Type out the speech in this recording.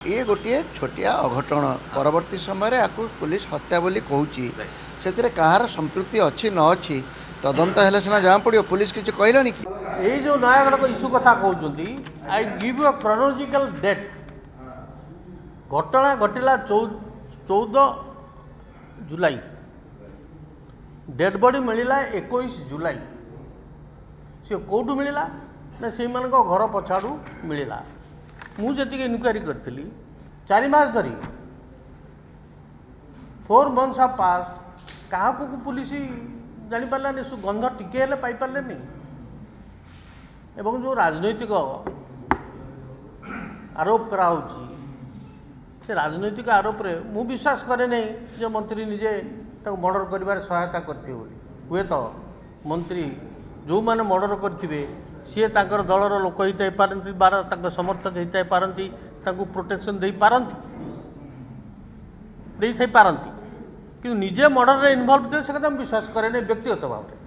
ये गोटे छोटिया अघटन परवर्ती समय आपको पुलिस हत्या बोली कहूँ से कहार संपृक्ति अच्छी न अच्छी तदंत हेले सीना जहाँ पड़ो पुलिस किसी कहलानी कि ये जो नयागढ़ को इश्यू कथा कहते I give you a chronological date घटना घटिला 14 जुलाई डेड बॉडी मिलला 21 जुलाई सी कौटू मिलला ना से घर पछाड़ू मिलला मुझे इनक्वारी करी 4 मास धरी 4 months आ पास क्या पुलिस जापारानी गंध टिके पाई पारे एवं जो राजनैतिक आरोप करा से राजनैतिक आरोप रे मु विश्वास करे नहीं जो मंत्री निजे मर्डर कर सहायता करते हुए तो मंत्री जो मैंने मर्डर करेंगे सी दलर लोक होता पारती बार समर्थक होता पारती प्रोटेक्शन दे पारती कि निजे मर्डर रे इनवॉल्व थे से विश्वास करे नहीं व्यक्तिगत भाव में।